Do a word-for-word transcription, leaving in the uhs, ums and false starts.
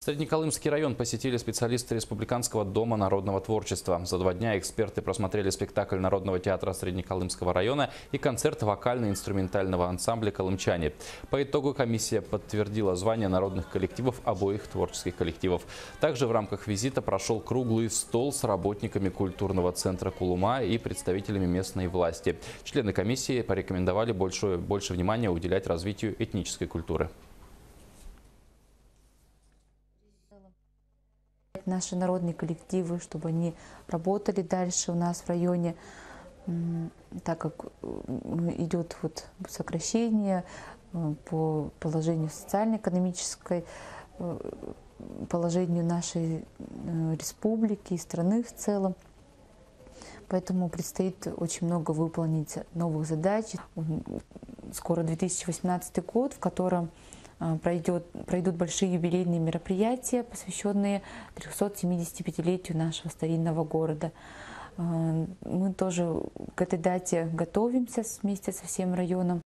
Среднеколымский район посетили специалисты Республиканского дома народного творчества. За два дня эксперты просмотрели спектакль Народного театра Среднеколымского района и концерт вокально-инструментального ансамбля «Колымчане». По итогу комиссия подтвердила звание народных коллективов обоих творческих коллективов. Также в рамках визита прошел круглый стол с работниками культурного центра Кулума и представителями местной власти. Члены комиссии порекомендовали больше, больше внимания уделять развитию этнической культуры. Наши народные коллективы, чтобы они работали дальше у нас в районе, так как идет вот сокращение по положению социально-экономической, положению нашей республики и страны в целом. Поэтому предстоит очень много выполнить новых задач. Скоро две тысячи восемнадцатый год, в котором Пройдет, пройдут большие юбилейные мероприятия, посвященные трёхсот семидесятипятилетию нашего старинного города. Мы тоже к этой дате готовимся вместе со всем районом.